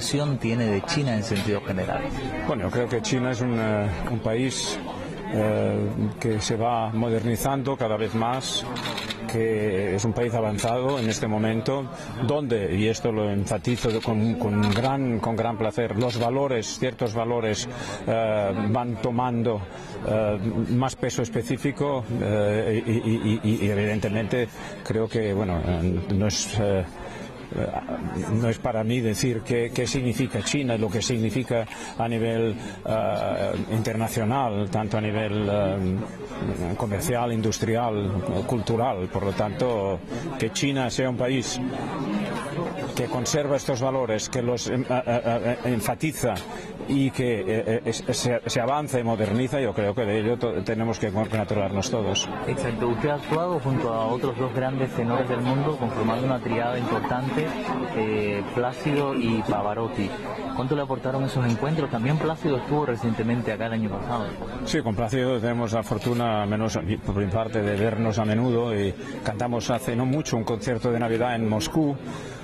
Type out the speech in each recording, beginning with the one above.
impresión tiene de China en sentido general? Bueno, creo que China es un país que se va modernizando cada vez más, que es un país avanzado en este momento, donde, y esto lo enfatizo con gran placer, los valores, ciertos valores van tomando más peso específico y evidentemente creo que, bueno, no es para mí decir qué significa China, lo que significa a nivel internacional, tanto a nivel comercial, industrial, cultural. Por lo tanto, que China sea un país que conserva estos valores, que los enfatiza y que se avanza y moderniza, yo creo que de ello tenemos que congratularnos todos. Exacto, usted ha actuado junto a otros dos grandes tenores del mundo, conformando una triada importante, Plácido y Pavarotti. ¿Cuánto le aportaron esos encuentros? También Plácido estuvo recientemente acá el año pasado. Sí, con Plácido tenemos la fortuna, menos por mi parte, de vernos a menudo, y cantamos hace no mucho un concierto de Navidad en Moscú.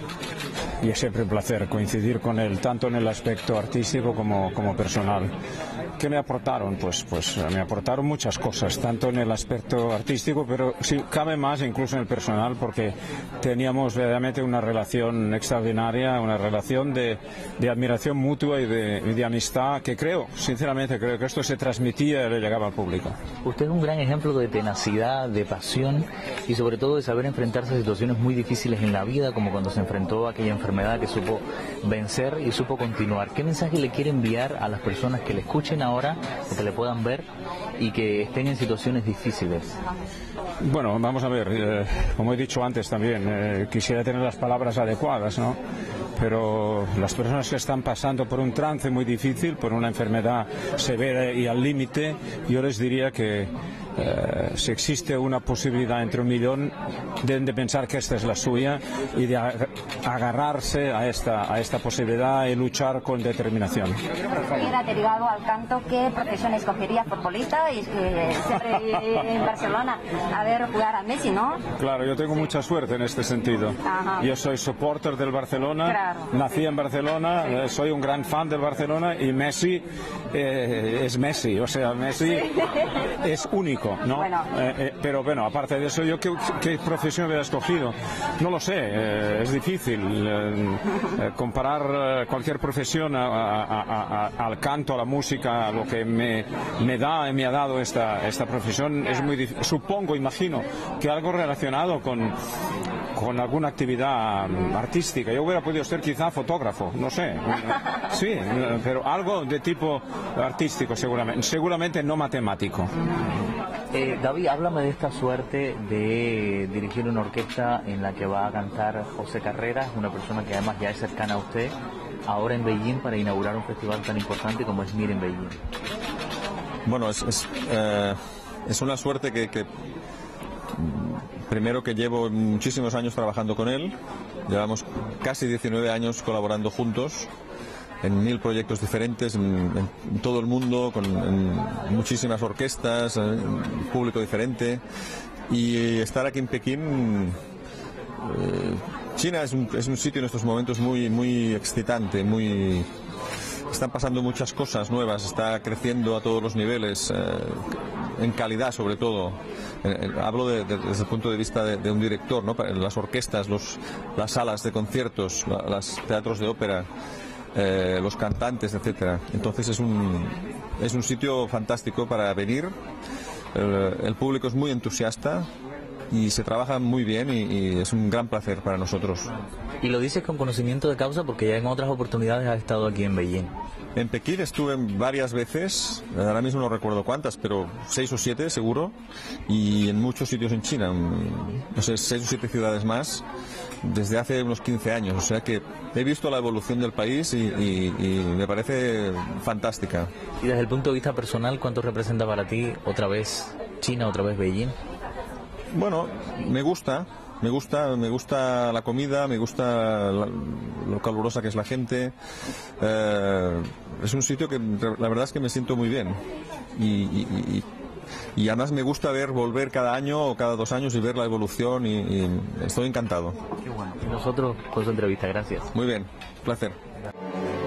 Y es siempre un placer coincidir con él, tanto en el aspecto artístico como personal. ¿Qué me aportaron? Pues me aportaron muchas cosas, tanto en el aspecto artístico, pero sí, cabe más incluso en el personal, porque teníamos realmente una relación extraordinaria, una relación de admiración mutua y de amistad, que sinceramente creo que esto se transmitía y le llegaba al público. Usted es un gran ejemplo de tenacidad, de pasión y sobre todo de saber enfrentarse a situaciones muy difíciles en la vida, como cuando se enfrentó a aquella enfermedad que supo vencer y supo continuar. ¿Qué mensaje le quiere enviar a las personas que le escuchen ahora o que le puedan ver y que estén en situaciones difíciles? Bueno, vamos a ver, como he dicho antes también, quisiera tener las palabras adecuadas, ¿no? Pero las personas que están pasando por un trance muy difícil, por una enfermedad severa y al límite, yo les diría que si existe una posibilidad entre 1.000.000, deben de pensar que esta es la suya y de agarrarse a esta posibilidad y luchar con determinación. Si hubiera derivado al canto, ¿qué profesión escogería? Futbolista y siempre en Barcelona a ver jugar a Messi, ¿no? Claro, yo tengo mucha suerte en este sentido. Ajá. Yo soy supporter del Barcelona, claro, nací en Barcelona, soy un gran fan del Barcelona y Messi es Messi, o sea, Messi es único, ¿no? Bueno. Pero bueno, aparte de eso, ¿yo qué profesión hubiera escogido? No lo sé, es difícil comparar cualquier profesión al canto, a la música, a lo que me ha dado esta profesión. Es muy difícil. Supongo, imagino, que algo relacionado con alguna actividad artística. Yo hubiera podido ser quizá fotógrafo, no sé. Sí, pero algo de tipo artístico seguramente no matemático. David, háblame de esta suerte de dirigir una orquesta en la que va a cantar José Carreras, una persona que además ya es cercana a usted, ahora en Beijing para inaugurar un festival tan importante como es Mir en Beijing. Bueno, es una suerte que primero que llevo muchísimos años trabajando con él, llevamos casi 19 años colaborando juntos en 1000 proyectos diferentes en todo el mundo, en muchísimas orquestas, público diferente, y estar aquí en Pekín. China es un sitio en estos momentos muy excitante, están pasando muchas cosas nuevas, está creciendo a todos los niveles, en calidad sobre todo. Hablo desde el punto de vista de un director, ¿no? Las orquestas, las salas de conciertos, los teatros de ópera, los cantantes, etcétera. Entonces es un sitio fantástico para venir. El público es muy entusiasta y se trabaja muy bien y es un gran placer para nosotros. Y lo dices con conocimiento de causa porque ya en otras oportunidades has estado aquí en Beijing. En Pekín estuve varias veces, ahora mismo no recuerdo cuántas, pero 6 o 7 seguro, y en muchos sitios en China, no sé, 6 o 7 ciudades más, desde hace unos 15 años, o sea que he visto la evolución del país y me parece fantástica. Y desde el punto de vista personal, ¿cuánto representa para ti otra vez China, otra vez Beijing? Bueno, me gusta la comida, me gusta lo calurosa que es la gente. Es un sitio que la verdad es que me siento muy bien y además me gusta volver cada año o cada 2 años y ver la evolución y estoy encantado. Qué bueno. Y nosotros por su entrevista, gracias. Muy bien, placer.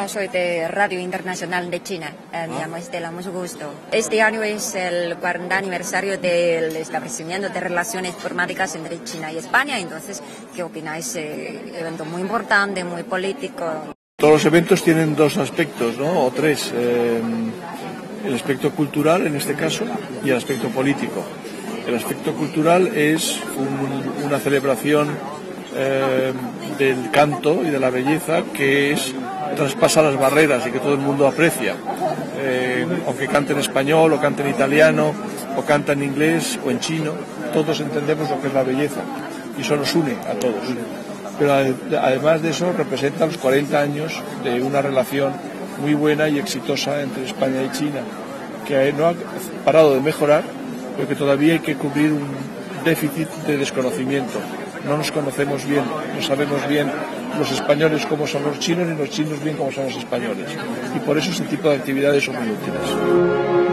soy de Radio Internacional de China, me llamo Estela, mucho gusto. Este año es el 40 aniversario del establecimiento de relaciones diplomáticas entre China y España, entonces, ¿qué opináis? Evento muy importante, muy político. Todos los eventos tienen dos aspectos, ¿no? O tres. El aspecto cultural, en este caso, y el aspecto político. El aspecto cultural es una celebración del canto y de la belleza que traspasa las barreras y que todo el mundo aprecia. Aunque cante en español, o cante en italiano, o cante en inglés o en chino, todos entendemos lo que es la belleza y eso nos une a todos. Pero además de eso representa los 40 años de una relación muy buena y exitosa entre España y China, que no ha parado de mejorar, pero que todavía hay que cubrir un déficit de desconocimiento. No nos conocemos bien, no sabemos bien los españoles cómo son los chinos, ni los chinos bien cómo son los españoles. Y por eso ese tipo de actividades son muy útiles.